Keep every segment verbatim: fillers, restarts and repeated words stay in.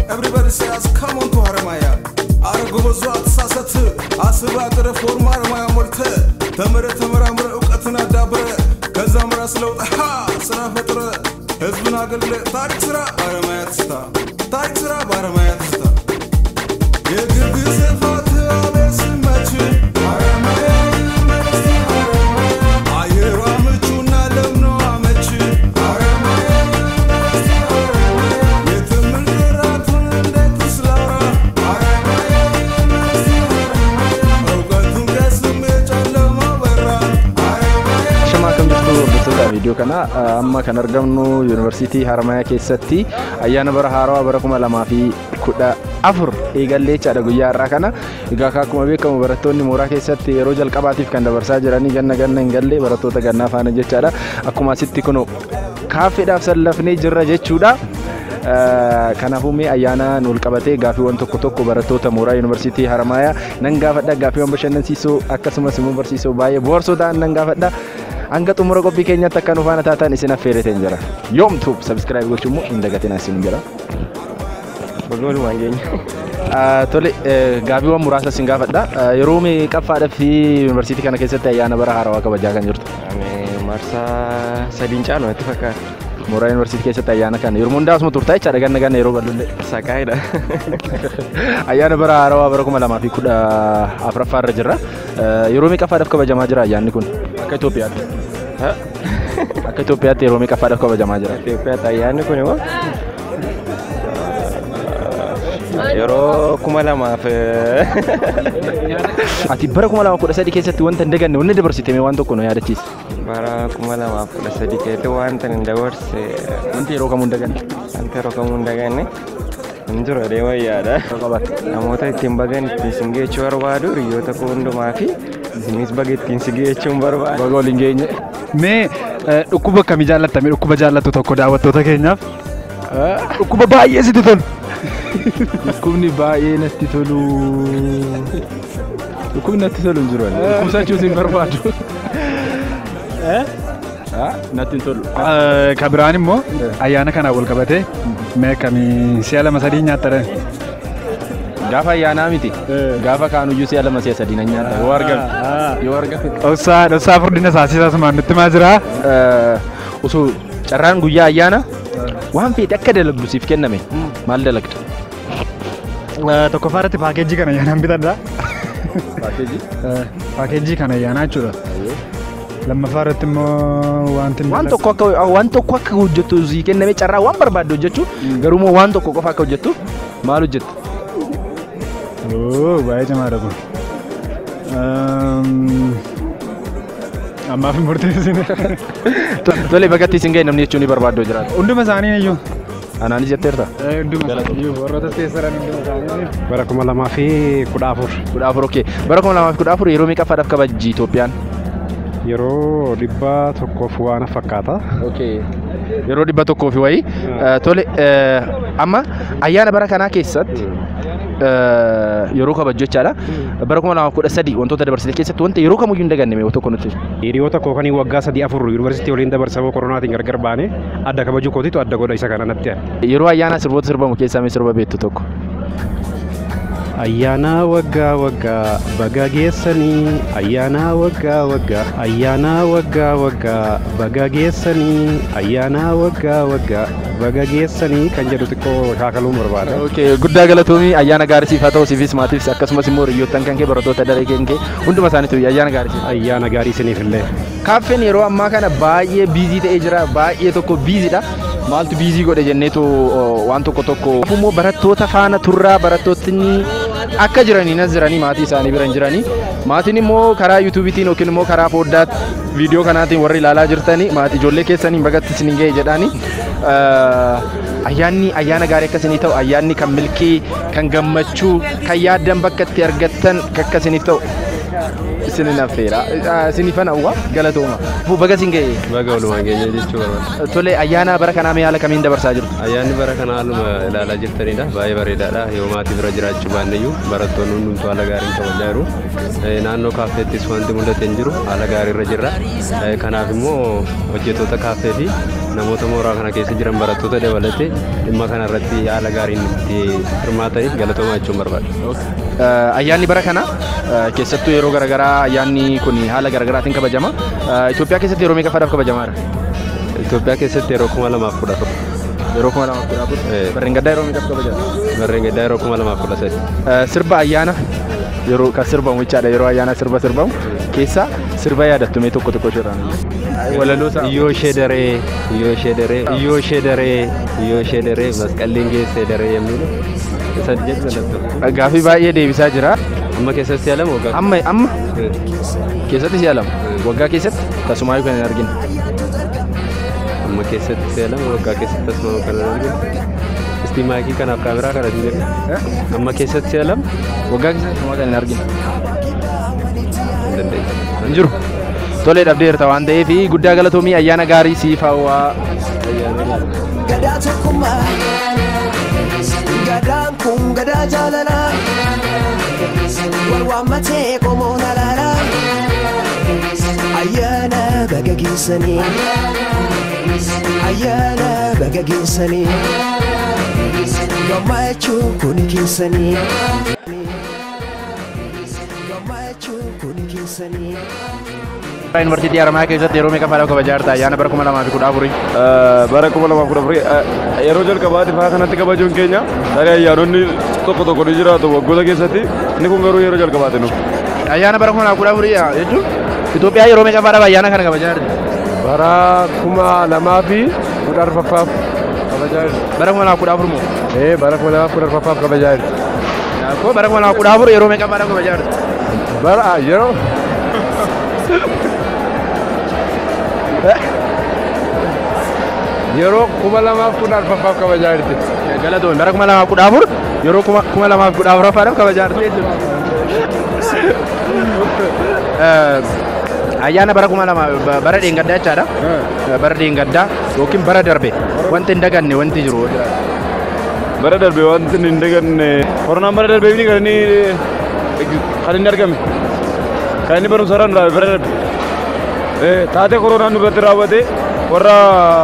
Everybody says come on to Haramaya. Aragozo atsasat asbat reform Haramaya molte. Tamara tamara amra uqatna dabre. Kazamra slow ha sra fatra. Hizbuna galile tarik sra Haramaya tsta. Tarik sra Haramaya tsta. Yegirbi sefat abes machi Haramaya. Video kana amma kan argamnu University Haramaya keessatti ayyaana bara haarawaa bara kuma lamaa fi kudha afur eegallee chaadha guyyaa irraa kana egaa akkuma beekamu barattoonni mooraa keessatti yeroo jalqabaatiif kan dabarsaa jiranii ganna ganna hin galle barattoota gannaa faana jechaadha akkuma asitti kuno kaafeedhaaf sallafnee jirra jechuudha. Kanaafuu mee ayyaana nuul qabatee gaafiiwwan tokko tokko barattoota mooraa University Haramaya nan gaafadha gaafiiwwan bashannansiisoo akkasumas immoo barsiisoo baay'ee boorsoo ta'an nan gaafadha. Anga tumura qophii keenyatti akka nufaana taatan isin affeerreeteen jira. Yoomtuub subscribe gochuun hin dagatinaa isin jira. Bogool waan geenya. Tole gaafiiwwan muraasa isin gaafadha. Yeroo meeqaffaadhaa fi University kana keessatti ayyaana bara haarawaa kabajaa kan jirtu? Marsaa sadiin caalu natti fakkaata. Mooraa University keessatti ayyaana kana yeroo hundaa asuma turtaa jechaadha ganna ganna yeroo bal'ullee. Saqaayidha. Ayyaana bara haarawaa bara kuma lamaa fi kudha afuraffaa irra jirra. Yeroo meeqaffaadhaaf kabajamaa jira ayyaanni kun? Akka Itoophiyaatti. Akka Itoophiyaatti yeroo meeqaffaadhaaf kabajamaa jira? Itoophiyaatti ayyaanni kun immoo yeroo kuma lamaaf. Ati bara kuma lamaaf kudha sadii keessatti wanta hin daganne wanni dabarsitee waan tokko nu yaadachiisa. Bara kuma lamaaf kudha sadii keessatti wanta hin dabarse. Wanti yeroo kamuu hin daganne. Wanti yeroo kamuu hin daganne. Injira deema yaada. Namoota ittiin bagan ittiin singeechuu barbaadu hiriyoota koo hundumaa fi isinis baga ittiin singeechuun barbaadu. Baga waliin geenye. Mee dhukkuba akkamii jaallattamee dhukkuba jaallattu tokko daawwattoota keenyaaf? Dhukkuba baay'ee sitti tolu. Dhukkubni baay'ee natti tolu. Dhukkubni natti tolu hin jiru. Dhukkubsachuus hin barbaadu. Natti tolu. Kan biraan immoo ayyaana kanaan wal qabatee mee kamii si'a lama sadii nyaattadhan? Gaafa ayyaanaa miti. Gaafa kaanuyyuu si'a lama si'a sadii nan nyaata. Yoo argame. Yoo argame. Dhossaa dhossaa furdina saasisaa sumaan nutti maa jiraa? Osoo carraan guyyaa ayyaana waan feete akka dalagdu siif kenname maal dalagda? Tokkoffaa irratti paakeejii kana ayyaanaan bitadha. Paakeejii? Paakeejii kana ayyaanaa jechuudha. Lammaffaa irratti immoo wanti waan tokko akka waan tokko akka hojjettu sii kenname carraa waan barbaaddu hojjechuu garuu immoo waan tokko qofa akka hojjettu maal hojjetta? Oo baay'ee cimaadha kun. Ammaaf hin murteessine. Tole bakka isin ga'e namni jechuun ni barbaaddu jiraata. Hunduma isaanii iyyuu. Anaanis jetteerta? Hunduma isaanii warroota teessaran hunduma isaanii. Bara kuma lamaa fi kudha afur. Kudha afur okkee. Bara kuma lamaa fi kudha afur yeroo meeqaffaadhaaf kabajji Itoophiyaan? Yeroo dhibba tokkoof waan fakkaata. Okay. Yeroo dhibba tokkoof wayii. Tole amma ayyaana bara kanaa keessatti yeroo kabajju jechaadha. Bara kuma lamaaf kudha sadii wantoota dabarsite keessatti wanta yeroo kamiyyuu hin daganne mee tokko nutti. Hiriyoota koo kan waggaa sadii afur yuunivarsiitii waliin dabarsaboo koronaatiin gargar baane adda kabajuu kootiitu adda godha isa kana natti. Yeroo ayyaana sirboota sirbamu keessaa mee sirba beektu tokko? Ayyaana waggaa waggaa baga geessanii ayyaana waggaa waggaa ayyaana waggaa waggaa baga geessanii ayyaana waggaa waggaa baga geessanii kan jedhu xiqqoo shaakaluun barbaada. Okay, guddaa galatoomii ayyaana gaarii siif haa ta'u siifis maatiifis akkasumas immoo hiriyoottan kan kee barattoota daree kee hunduma isaaniitu ayyaana gaarii siif. Ayyaana gaarii isiniif illee. Kaaffeen yeroo ammaa kana baay'ee biizii ta'ee jira baay'ee tokko biiziidha. Maaltu biizii godhe jenneetu waan tokko tokko. Immoo barattoota faana turraa barattootni akka jiranii nas jiranii maatii isaanii bira jiranii maatiin immoo karaa yuutuubiitiin yookiin immoo karaa fooddaatti viidiyoo kanaatiin warri ilaalaa jirtanii maatii ijoollee keessanii bagatti isin ga'e jedhanii ayyaanni ayyaana gaarii akka isinii ta'u ayyaanni kan milkii kan gammachuu kan yaaddan bakka itti argattan akka isiniif ta'u Sinin affeera. Sinifan awwa galatooma. Fu baga singee. Baga walumaa keenya jechuu barbaada. Tole ayyaana bara kanaa mee haala kamiin dabarsaa jirtu? Ayyaanni bara kana haaluma ilaalaa jirtanidha. Baay'ee bareedaadha. Yoo maatii bira jiraachuu baanneyyuu barattoonni hundumtuu haala gaariin kabajaa jiru. Naannoo kaafeettis wanti mul'ate hin jiru. Haala gaariirra jirra. Kanaaf immoo hojjettoota kaafee fi namoota mooraa kana keessa jiran barattoota dabalatee dhimma kanarratti haala gaariin itti hirmaatanii galatoomaa jechuun barbaada. Ayyaanni bara kana keessattuu yeroo garaagaraa ayyaanni kun haala garaagaraatiin kabajama. Itoophiyaa keessatti yeroo meeqaffaadhaaf kabajamaadha? Itoophiyaa keessatti yeroo kuma lamaaf kudha afur. Yeroo kuma lamaaf kudha afur. Barreen gaddaa yeroo meeqaaf kabajama? Barreen gaddaa yeroo kuma lamaaf kudha sadi. Sirba ayyaana yeroo kan sirbamu jechaadha yeroo ayyaana sirba sirbamu keessa sirba yaadattu mee tokko tokko shirraan. Walaloo isaa. Iyyoo ishee daree iyyoo ishee daree iyyoo ishee daree iyyoo ishee daree masqalliin geessee daree yemmuu isa jedhu galatoo. Gaaffii baay'ee deebisaa jira. Amma keessatti yaalama waggaa. Amma amma keessatti yaalama waggaa keessatti tasumaayyuu kan hin argine. Amma keessatti yaalama waggaa keessatti tasumaayyuu kan hin argine. Isti maayikii kanaaf kaameraa kana hin jedhu. Amma keessatti yaalama waggaa keessatti tasumaayyuu kan hin argine. Hin dandeessu. Hin jiru. Tolee dhabdeerta waan ta'eef guddaa galatoomii ayyaana gaarii siif hawwaa. Gadaa tokkummaa gadaan kun gadaa jaalalaa wal waammatee qomoon alaalaa ayyaana baga geessanii ayyaana baga geessanii gammachuu kun keessanii gammachuu kun keessanii. Yuunivarsiitii Haramaayaa keessatti yeroo meeqaffaadhaaf kabajaa jirta ayyaana bara kuma lamaa fi kudha afurii? Bara kuma lamaa fi kudha afurii yeroo jalqabaatiif haa kanatti kabajuun keenya tarii ayyaanonni tokko tokko ni jiraatu waggoota keessatti inni kun garuu yeroo jalqabaati nu. Ayyaana bara kuma lamaa fi kudha afurii jechuun Itoophiyaa yeroo meeqaffaadhaaf ayyaana kana kabajaa jirti? Bara kuma lamaa fi kudha arfaffaaf kabajaa jirti. Bara kuma lamaa fi kudha afur moo? Ee bara kuma lamaa fi kudha arfaffaaf kabajaa jirti. Bara kuma lamaa fi kudha afur yeroo meeqaffaadhaaf kabajaa jirti? Bara yeroo yeroo kuma lamaaf kudha arfaffaaf kabajaa jirti. Galatoon bara kuma lamaaf kudha afur yeroo kuma lamaaf kudha afuraffaadhaaf kabajaa jirti jechuudha. Ayyaana bara kuma lama bara dheengaddaa jechaadha. Bara dheengaddaa yookiin bara darbe wanti hin daganne wanti jiru. Bara darbe wanti hin daganne koronaan bara darbe kan inni kan inni argame kan inni barumsarraan bara darbe taatee koronaan nurratti raawwate warra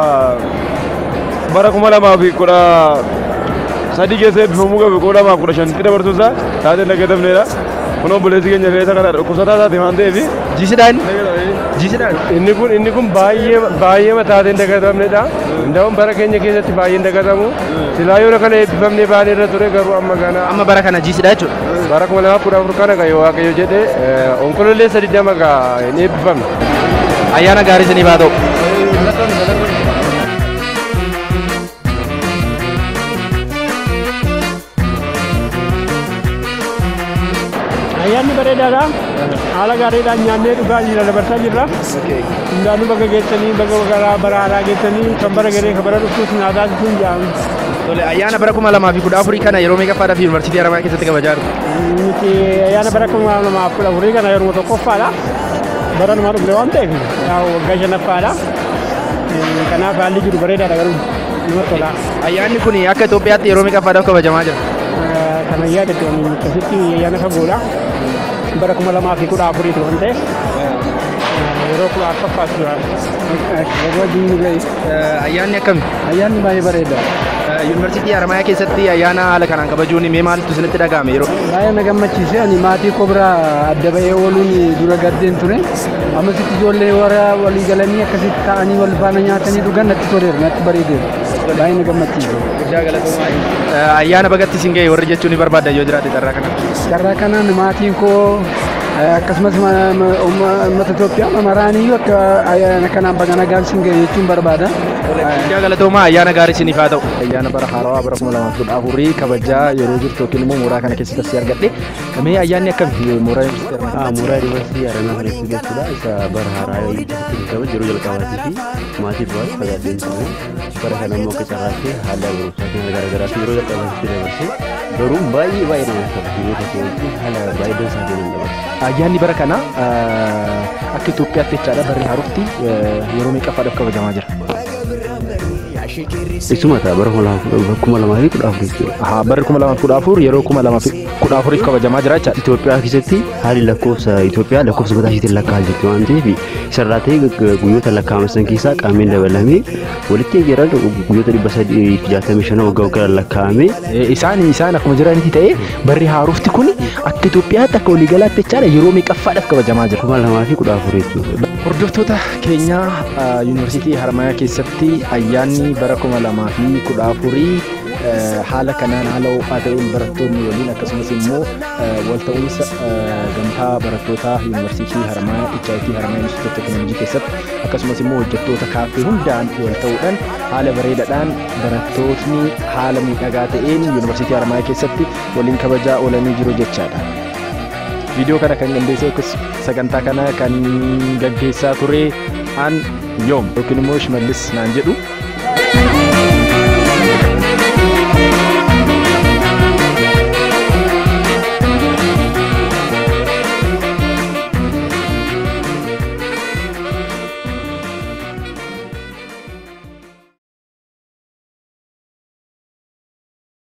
bara kuma lamaa fi kudha sadii keessa eebbifamuu qabe kudha lamaaf kudha shanitti dabarsuusaa taatee hin dagatamneedha. Kun obboleessi keenya fe'isa kana dhukkubsataa taate waan ta'eef. Jiisidhaan. Jiisidhaan. Inni kun inni kun baay'ee baay'ee taatee hin dagatamneedha. Indaa'uun bara keenya keessatti baay'ee hin dagatamu. Silaa yoo kana eebbifamnee baanee irra ture garuu amma kana. Amma bara kana jiisidha jechuudha. Bara kuma lamaaf kudha afur kana kan waaqayyo jedhee onkololeessa digdama hin eebbifamne. Ayyaana gaarii isiniif haa ta'u. Ayyaanni bareedaadha. Haala gaariidhaan nyaannee dhugaa jira dabarsaa jirra. Hundaanuu baga geessanii baga garaa bara haaraa geessanii kan bara garee kan bara dhuftuus nyaataa sun jaamu. Tole ayyaana bara kuma lamaa fi kudha afurii kana yeroo meeqaffaadhaaf yuunivarsiitii Haramaayaa keessatti kabajaa jirtu? Nuti ayyaana bara kuma lamaa fi kudha afurii kana yeroo tokkoffaadha. Bara namaa dhufne waan ta'eef waggaa shanaffaadha. Kanaaf haalli jiru bareedaadha garuu namatti tola. Ayyaanni kun akka Itoophiyaatti yeroo meeqaffaadhaaf kabajamaa jira? Kana yaadatu akkasitti ayyaana fagoodha. Bara kuma lamaa fi kudha afuriiti waan ta'eef yeroo kudha arfaffaas jira. Ayyaanni akkami? Ayyaanni baay'ee bareeda. Yuunivarsiitii Haramaayaa keessatti ayyaana haala kanaan kabajuun mee maaltu isinitti dhaga'ame yeroo? Baay'ee na gammachiise. Ani maatii koo bira adda ba'ee ooluun dura gaddeen ture. Ammasitti ijoollee warra walii galanii akkasitti ta'anii wal faana nyaatanii dhugan natti toleera natti bareedeera. Baay'ee na gammachiise. Ayyaana bagatti isin ga'e warri jechuun ni barbaadda yoo jiraate carraa kana? Carraa kanaan maatiin koo akkasumas uummata Itoophiyaa maraanii akka ayyaana kanaan baga nagaan isin ga'e jechuun barbaada. Guddaa galatoomaa ayyaana gaarii isiniif haa ta'u. Ayyaana bara haarawaa bara kuma lamaa fi kudha afurii kabajaa yeroo jirtu yookiin immoo mooraa kana keessatti asii argadhe. Mee ayyaanni akkami mooraa yuunivarsiitii Haramaayaa? Mooraa yuunivarsiitii Haramaayaa kana jechuudha isa bara haarawaa kabaju yeroo jalqabaatii fi maatii du'aas fagaatee ture. Bara kana immoo akka carraatti haala barumsaa keenya garaagaraatti yeroo dadhabatti dabarsee garuu baay'ee baay'ee nama tola. Yeroo tokko wajjin haala baay'ee dansaa ta'een dabarse. Ayyaanni bara kana akka Itoophiyaatti jechaadha barri haarofti yeroo meeqaffaadhaaf kabajamaa jira? Isuma ta'a bara kuma lamaa fi kudha afur jechuudha. Barri kuma lamaa fi kudha afur yeroo kuma lamaa fi kudha afuriif kabajamaa jira jechaadha. Itoophiyaa keessatti haalli lakkoofsa Itoophiyaa lakkoofsa mataa isheetiin lakkaa'aa jirti waan ta'eef isarraa ta'ee guyyoota lakkaa'aman keessaa qaameen dabalamee walitti eegaran guyyoota dhibba sadii fi jaatamii shan waggaa waggaan lakkaa'ame. Isaan isaan akkuma jiranitti ta'ee barri haarofti kun akka Itoophiyaatti akka waliigalaatti jechaadha yeroo meeqaffaadhaaf kabajamaa jira? kuma lamaa fi kudha afur jechuudha. Hordoftoota keenya Yuunivarsiitii Haramayaa keessatti ayyaanni bara kuma lamaa fi kudha afurii haala kanaan haala ho'aa ta'een barattoonni waliin akkasumas immoo wal ta'uunsa gamtaa barattootaa Yuunivarsiitii Haramayaa H I T Haramayaa Institute of Technology keessatti akkasumas immoo hojjettoota kaaffee hundaan wal ta'uudhaan haala bareedaadhaan barattootni haala miidhagaa ta'een Yuunivarsiitii Haramayaa keessatti waliin kabajaa oolanii jiru jechaadha. Viidiyoo kana kan qindeessee sagantaa kana kan gaggeessaa ture an yoom yookiin immoo Shimallis naan jedhu.